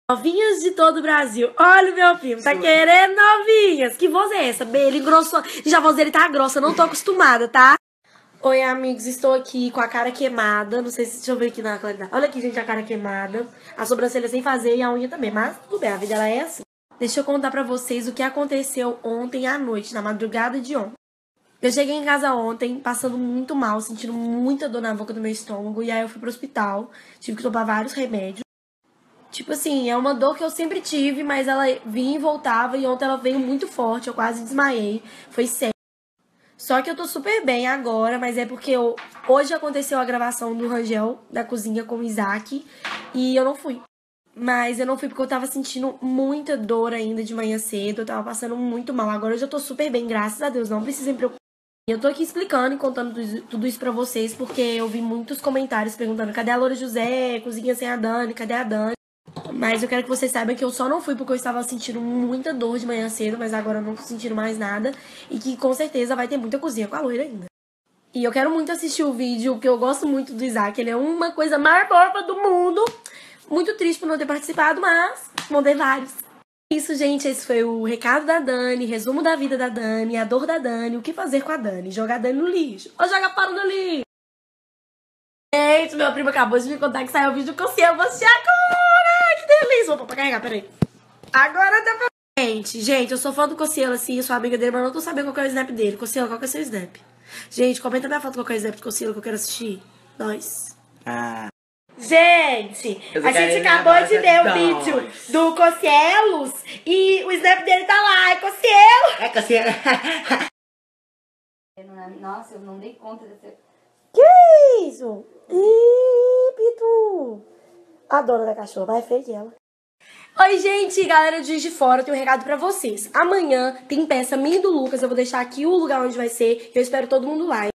Novinhas de todo o Brasil. Olha o meu primo, tá querendo novinhas. Que voz é essa? Ele engrossou. Já a voz dele tá grossa, não tô acostumada, tá? Oi, amigos, estou aqui com a cara queimada. Não sei se... Deixa eu ver aqui na claridade. Olha aqui, gente, a cara queimada. A sobrancelha sem fazer e a unha também. Mas tudo bem, a vida ela é assim. Deixa eu contar pra vocês o que aconteceu ontem à noite, na madrugada de ontem. Eu cheguei em casa ontem, passando muito mal, sentindo muita dor na boca do meu estômago. E aí eu fui pro hospital, tive que tomar vários remédios. Tipo assim, é uma dor que eu sempre tive, mas ela vinha e voltava. E ontem ela veio muito forte, eu quase desmaiei. Foi sério. Só que eu tô super bem agora, mas é porque hoje aconteceu a gravação do Rangel da cozinha com o Isaac. E eu não fui. Mas eu não fui porque eu tava sentindo muita dor ainda de manhã cedo. Eu tava passando muito mal. Agora eu já tô super bem, graças a Deus. Não precisa me preocupar. Eu tô aqui explicando e contando tudo isso pra vocês, porque eu vi muitos comentários perguntando: cadê a Loura José? Cozinha sem a Dani? Cadê a Dani? Mas eu quero que vocês saibam que eu só não fui porque eu estava sentindo muita dor de manhã cedo, mas agora eu não tô sentindo mais nada. E que com certeza vai ter muita cozinha com a loira ainda. E eu quero muito assistir o vídeo, porque eu gosto muito do Isaac. Ele é uma coisa mais fofa do mundo. Muito triste por não ter participado, mas vão ter vários. Isso, gente, esse foi o recado da Dani, resumo da vida da Dani, a dor da Dani, o que fazer com a Dani. Jogar a Dani no lixo ou jogar fora no lixo. Gente, meu primo acabou de me contar que saiu o vídeo com o seu. Vou assistir agora! Que delícia! Vou pra carregar, peraí. Agora dá pra... Gente, eu sou fã do Cossielo, assim, eu sou amiga dele, mas não tô sabendo qual que é o snap dele. Cossielo, qual que é o seu snap? Gente, comenta minha foto qual que é o snap do Cossielo que eu quero assistir. Nós. Gente, a gente acabou de ver o vídeo do Cocielos e o snap dele tá lá, é Cossielo. É Cossielo. Nossa, eu não dei conta dessa... Que isso? Ih, Pitu. A dona da cachorra, vai feio ela. Oi, gente, galera de Juiz de Fora, eu tenho um recado pra vocês. Amanhã tem peça minha e do Lucas, eu vou deixar aqui o lugar onde vai ser, eu espero todo mundo lá.